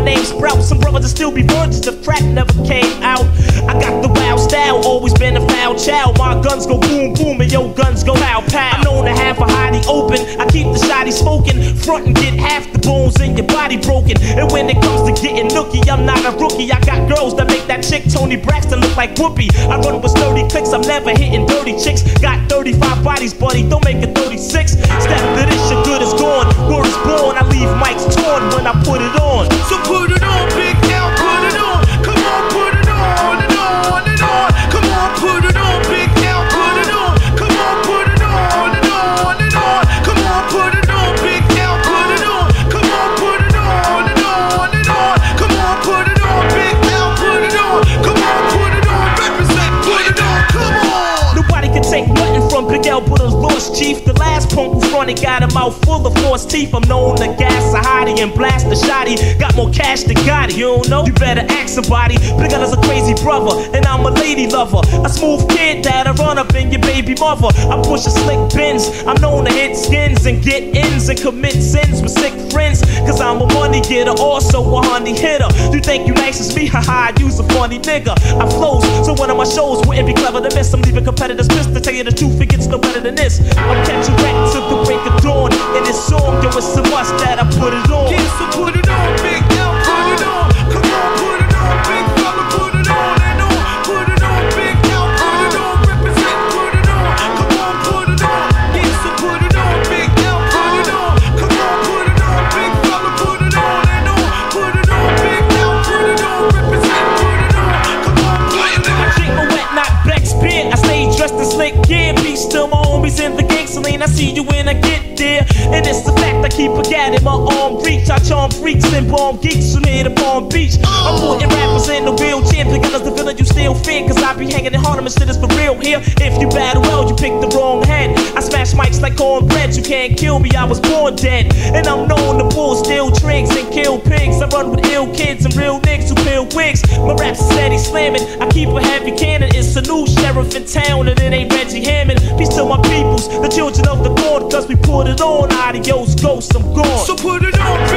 name sprout. Some brothers will still be virgins if crack never came out. I got the wild style, always been a foul child. My guns go boom boom and your guns go pow pow. I'm known to have a hottie open. I keep the shotty smoking, front and get half the bones in your body broken. And when it comes to getting nookie, I'm not a rookie. I got girls that make that chick Tony Braxton look like Whoopi. I run with 30 clicks, I'm never hitting dirty chicks. Got 35 bodies, buddy, don't make it 36. Step to this, your good is gone. Word is born, I leave mics torn when I put it on. So put it on, Big L, put it on. Come on, put it on and on and on. Come on, put it on, Big L, put it on. Come on, put it on and on and on. Come on, put it on, Big L, put it on. Come on, put it on and on and on. Come on, put it on, Big L, put it on. Come on, put it on, represent, put it on, come on. Nobody can take nothing from Big L but a lost chief. The last punk who fronted got a mouth full of false teeth. I'm known to gas a hottie and blast a shotty. Got more cash than Gotti, you don't know? You better ask somebody. Big L is a crazy brother, and I'm a lady lover. A smooth kid that'll run up in your baby mother. I push a slick Benz. I'm known to hit skins and get ins and commit sins with sick friends. Cause I'm a money getter, also a honey hitter. You think you nice as me? Haha, I use a funny nigga. I flows, so one of my shows wouldn't be clever to miss. I'm leaving competitors pissed. To tell you the truth, it gets no better than this. I'm catching wreck till the break of dawn. In this song, yo, it's a must that I put it on. Yeah, so put it on, Big L, put it on. Come on, put it on, big fella, put it on and on. Put it on, Big L, put it on, represent, put it on. Come on, put it on. Yeah, so put it on, Big L, put it on. Come on, put it on, big fella, put it on and on. Put it on, Big L, put it on, represent, put it on. Come on, put it on. I drink my wet, not Beck's beer. I stay dressed in slick gear. Peace to my homies in the gangsta lane. I see you when I get there. And it's the fact I keep a gat in my arm reach. I charm freaks and bomb geeks from here to Palm Beach. I'm putting rappers in the real champion. Because the villain you still fear. Cause I be hanging in Harlem and shit is for real here. If you battle well, you pick the wrong head. I smash mics like cornbread. You can't kill me, I was born dead. And I'm known to pull steel tricks and kill pigs. I run with ill kids and real niggas who peel wigs. My raps are steady slamming. I keep a heavy cannon. It's a new sheriff in town and it ain't Reggie Hammond. Peace to my peoples, the children of the Lord. Cause we put it on. Adios, ghosts, I'm gone. So put it on,